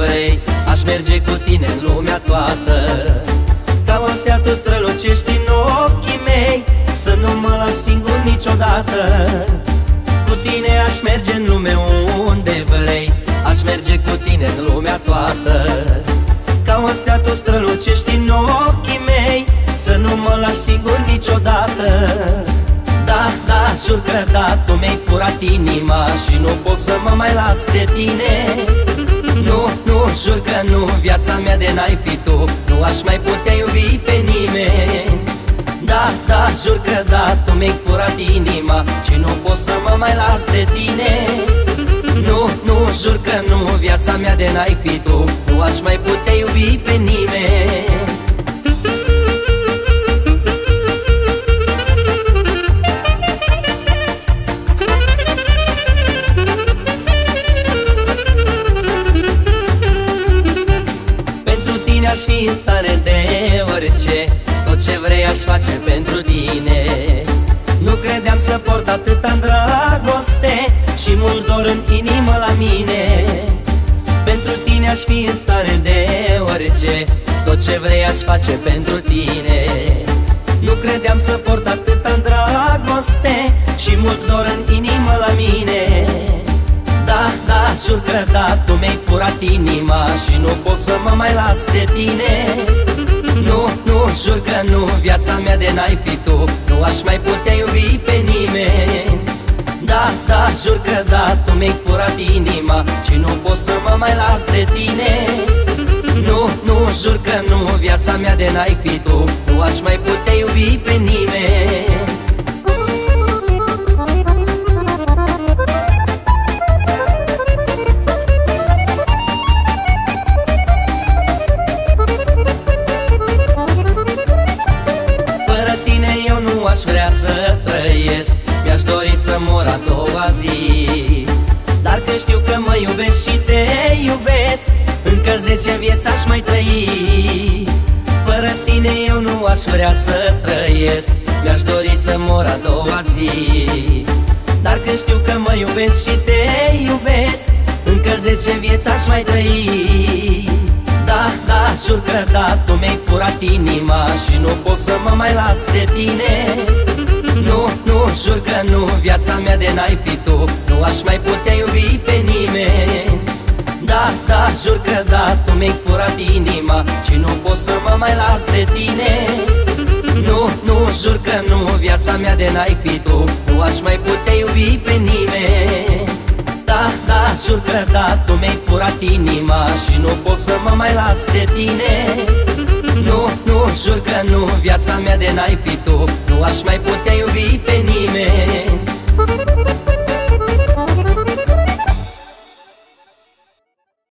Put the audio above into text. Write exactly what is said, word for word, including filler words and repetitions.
vrei, aș merge cu tine în lumea toată. Ca o stea tu strălucești în ochii mei, să nu mă lași singur niciodată. Cu tine aș merge în lume unde vrei, aș merge cu tine în lumea toată. Ca o stea tu strălucești în ochii mei, să nu mă lași singur niciodată. Da, da, jur că da, tu mi-ai furat inima și nu pot să mă mai las de tine. Nu, nu, jur că nu, viața mea de n-ai fi tu, nu aș mai putea iubi pe nimeni. Da, da, jur că da, tu mi-ai furat inima și nu pot să mă mai las de tine. Nu, nu, jur că nu, viața mea de n-ai fi tu, nu aș mai putea iubi pe nimeni. Aș fi în stare de orice, tot ce vrei aș face pentru tine. Nu credeam să port atâta dragoste și mult dor în inimă la mine. Pentru tine aș fi în stare de orice, tot ce vrei aș face pentru tine. Nu credeam să port atâta dragoste și mult dor în inimă la mine. Da, da, jur că da, tu mi-ai furat inima și nu pot să mă mai las de tine. Nu, nu, jur că nu, viața mea de n-ai fi tu, nu aș mai putea iubi pe nimeni. Da, da, jur că da, tu mi-ai furat inima și nu pot să mă mai las de tine. Nu, nu, jur că nu, viața mea de n-ai fi tu, nu aș mai putea iubi pe nimeni. Aș vrea să trăiesc, mi-aș dori să mor a doua zi. Dar că știu că mă iubești și te iubesc, încă zece vieți aș mai trăi. Fără tine eu nu aș vrea să trăiesc, mi-aș dori să mor a doua zi. Dar că știu că mă iubești și te iubesc, încă zece vieți aș mai trăi. Da, da, jur că da, tu mi-ai furat inima și nu pot să mă mai las de tine. Nu, nu, jur că nu, viața mea de n-ai fi tu, nu aș mai putea iubi pe nimeni. Da, da, jur că da, tu mi-ai furat inima și nu pot să mă mai las de tine. Nu, nu, jur că nu, viața mea de n-ai fi tu, nu aș mai putea iubi pe nimeni. Da, da, jur că da, tu mi-ai furat inima și nu pot să mă mai las de tine. Nu, nu, jur că nu, viața mea de n-ai fi tu, nu aș mai putea